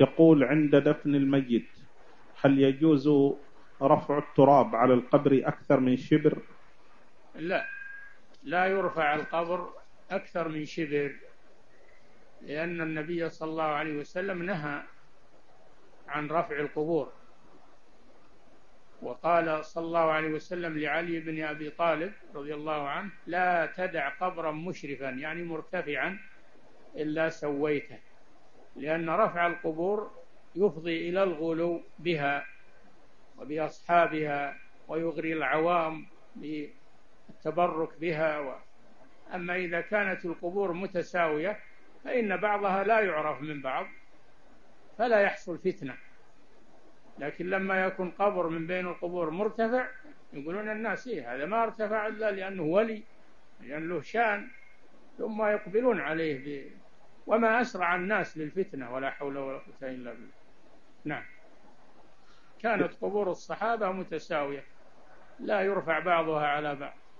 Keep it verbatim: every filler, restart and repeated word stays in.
يقول: عند دفن الميت هل يجوز رفع التراب على القبر أكثر من شبر؟ لا، لا يرفع القبر أكثر من شبر، لأن النبي صلى الله عليه وسلم نهى عن رفع القبور، وقال صلى الله عليه وسلم لعلي بن أبي طالب رضي الله عنه: لا تدع قبرا مشرفا يعني مرتفعا إلا سويته، لأن رفع القبور يفضي إلى الغلو بها وبأصحابها ويغري العوام بالتبرك بها. أما إذا كانت القبور متساوية فإن بعضها لا يعرف من بعض فلا يحصل فتنة، لكن لما يكون قبر من بين القبور مرتفع يقولون الناس: إيه هذا ما ارتفع إلا لأنه ولي، لأن له شان، ثم يقبلون عليه ب... وما أسرع الناس للفتنة، ولا حول ولا قوة إلا بالله. نعم. كانت قبور الصحابة متساوية لا يرفع بعضها على بعض.